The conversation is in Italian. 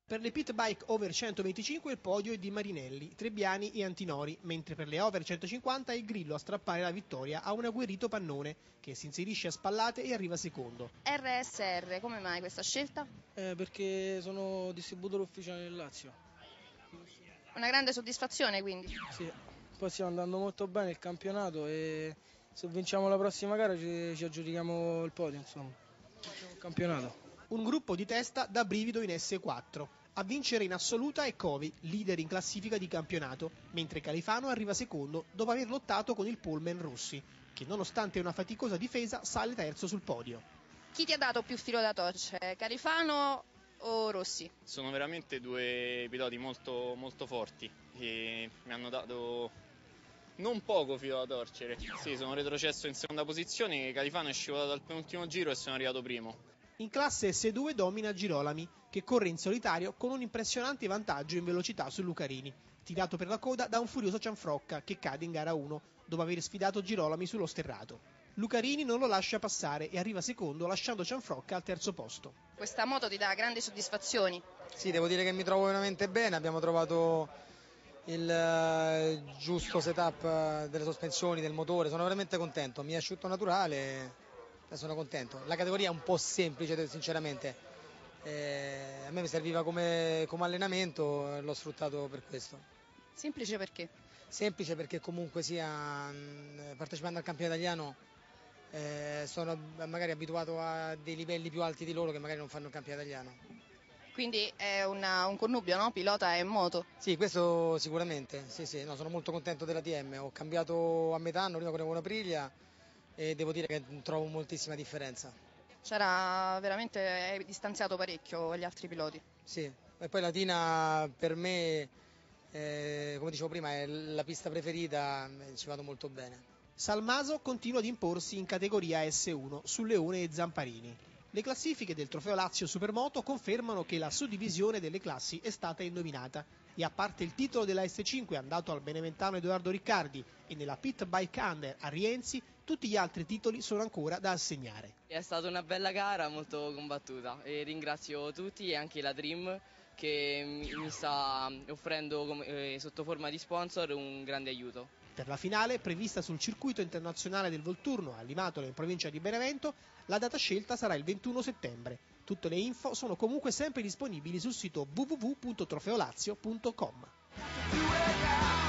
Per le pit bike over 125 il podio è di Marinelli, Trebbiani e Antinori, mentre per le over 150 è il Grillo a strappare la vittoria a un agguerrito Pannone, che si inserisce a spallate e arriva secondo. RSR, come mai questa scelta? Perché sono distributore ufficiale del Lazio. Una grande soddisfazione quindi? Sì, poi stiamo andando molto bene il campionato e se vinciamo la prossima gara ci aggiudichiamo il podio, insomma. Vinciamo il campionato. Un gruppo di testa da brivido in S4. A vincere in assoluta è Covi, leader in classifica di campionato, mentre Califano arriva secondo dopo aver lottato con il pullman Rossi, che nonostante una faticosa difesa sale terzo sul podio. Chi ti ha dato più filo da torcere, Califano o Rossi? Sono veramente due piloti molto, molto forti e mi hanno dato non poco filo da torcere. Sì, sono retrocesso in seconda posizione, Califano è scivolato al penultimo giro e sono arrivato primo. In classe S2 domina Girolami, che corre in solitario con un impressionante vantaggio in velocità su Lucarini, tirato per la coda da un furioso Cianfrocca che cade in gara 1 dopo aver sfidato Girolami sullo sterrato. Lucarini non lo lascia passare e arriva secondo lasciando Cianfrocca al terzo posto. Questa moto ti dà grandi soddisfazioni? Sì, devo dire che mi trovo veramente bene, abbiamo trovato il giusto setup delle sospensioni, del motore, sono veramente contento, mi è asciutto naturale. Sono contento. La categoria è un po' semplice, sinceramente. A me mi serviva come allenamento, l'ho sfruttato per questo. Semplice perché? Semplice perché comunque sia, partecipando al campionato italiano, sono magari abituato a dei livelli più alti di loro che magari non fanno il campionato italiano. Quindi è un connubio, no? Pilota e moto? Sì, questo sicuramente. Sì, no, sono molto contento della TM. Ho cambiato a metà anno, prima correvo una Aprilia, e devo dire che trovo moltissima differenza. C'era veramente distanziato parecchio agli altri piloti. Sì, e poi Latina per me, come dicevo prima, è la pista preferita, ci vado molto bene. Salmaso continua ad imporsi in categoria S1 su Leone e Zamparini. Le classifiche del Trofeo Lazio Supermoto confermano che la suddivisione delle classi è stata indovinata e a parte il titolo della S5 andato al beneventano Edoardo Riccardi e nella Pit Bike Under a Rienzi, tutti gli altri titoli sono ancora da assegnare. È stata una bella gara, molto combattuta e ringrazio tutti e anche la Dream che mi sta offrendo sotto forma di sponsor un grande aiuto. Per la finale, prevista sul circuito internazionale del Volturno a Limatola in provincia di Benevento, la data scelta sarà il 21 settembre. Tutte le info sono comunque sempre disponibili sul sito www.trofeolazio.com.